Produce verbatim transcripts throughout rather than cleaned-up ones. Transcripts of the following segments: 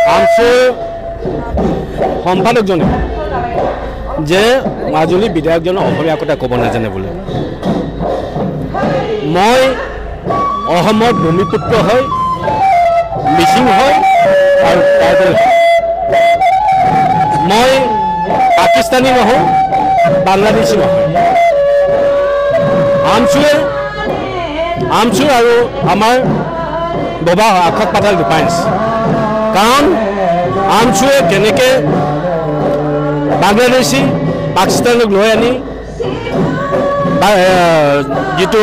আমচুৰ সম্পাদকজনে যে মাজুলী বিধায়কজনে অসমীয়া কথা ক'ব নাজানে বোলে। মই অসমৰ ভূমিপুত্ৰ হয়, মিচিং হয় আৰু ট্ৰাইবেল। মই পাকিস্তানী নহওঁ, বাংলাদেশী নহয়। আমচুৱে আমচুৰ আৰু আমাৰ ববা আখত পাতাল ডিফাৰেঞ্চ। কাৰণ আমচুৱে কেনেকৈ বাংলাদেশী পাকিস্তানক লৈ আনি যিটো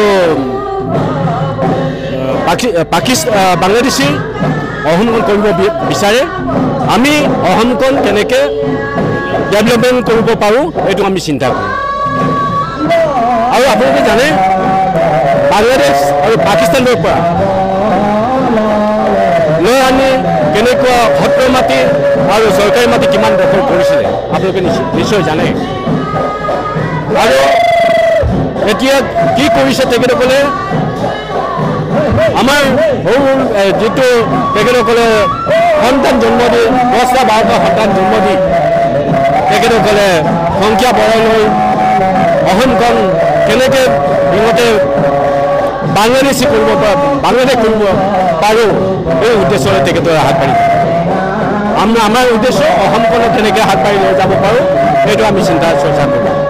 বাংলাদেশী অসমখন কৰিব বিচাৰে, আমি অসমখন কেনেকৈ ডেভেলপমেণ্ট কৰিব পাৰোঁ এইটো আমি চিন্তা কৰোঁ। আৰু আপোনালোকে জানে বাংলাদেশ আৰু পাকিস্তানৰ পৰা লৈ আনি কেনেকুৱা সত্ৰ মাটি আৰু চৰকাৰী মাটি কিমান দখল কৰিছিলে আপোনালোকে নিশ্চয় জানে। আৰু এতিয়া কি কৰিছে তেখেতসকলে আমাৰ সৰু যিটো তেখেতসকলে সন্তান জন্ম দি দহটা বাৰটা সন্তান জন্ম দি তেখেতসকলে সংখ্যা বঢ়াই লৈ অসমখন কেনেকৈ সিহঁতে বাংলাদেশী কৰিব বাংলাদেশ কৰিব পাৰোঁ এই উদ্দেশ্যৰে তেখেতৰে হাত বাঢ়ি আমি আমাৰ উদ্দেশ্য অসমখনক কেনেকৈ হাত বাঢ়ি লৈ যাব পাৰোঁ সেইটো আমি চিন্তা চৰ্চা কৰোঁ।